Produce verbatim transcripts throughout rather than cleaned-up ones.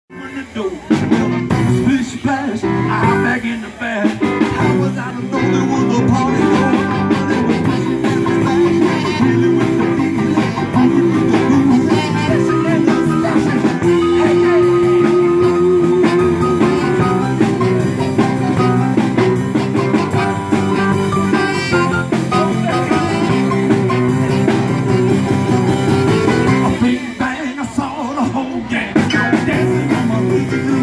When the door, splish splash, I'm back in the bath. How was I to know there was a party going on? There was splishing and a splash, really with the feeling, moving with the groove, splashing and a splashing. Hey, hey. A big bang, I saw the whole gang dancing on my rhythm.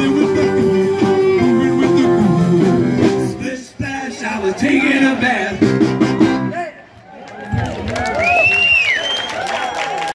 Taking a bath.